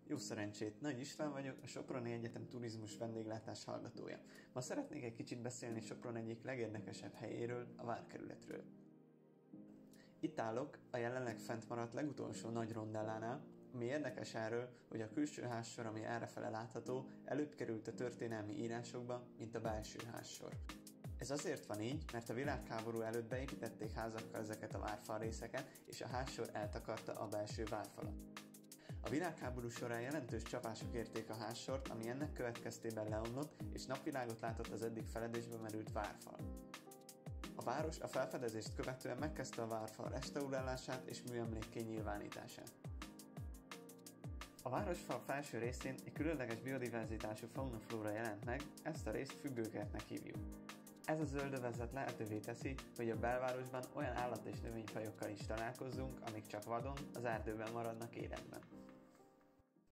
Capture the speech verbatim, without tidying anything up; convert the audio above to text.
Jó szerencsét, Nagy István vagyok, a Soproni Egyetem turizmus vendéglátás hallgatója. Ma szeretnék egy kicsit beszélni Sopron egyik legérdekesebb helyéről, a várkerületről. Itt állok a jelenleg fent maradt legutolsó nagy rondellánál, ami érdekes erről, hogy a külső házsor, ami errefele látható, előbb került a történelmi írásokba, mint a belső házsor. Ez azért van így, mert a világháború előtt beépítették házakkal ezeket a várfalrészeket, és a házsor eltakarta a belső várfalat. A világháború során jelentős csapások érték a házsort, ami ennek következtében leomlott, és napvilágot látott az eddig feledésbe merült várfal. A város a felfedezést követően megkezdte a várfal restaurálását és műemlékké nyilvánítását. A városfal felső részén egy különleges biodiverzitású fauna-flóra jelent meg, ezt a részt függőkertnek hívjuk. Ez a zöldövezet lehetővé teszi, hogy a belvárosban olyan állat- és növényfajokkal is találkozzunk, amik csak vadon, az erdőben maradnak életben.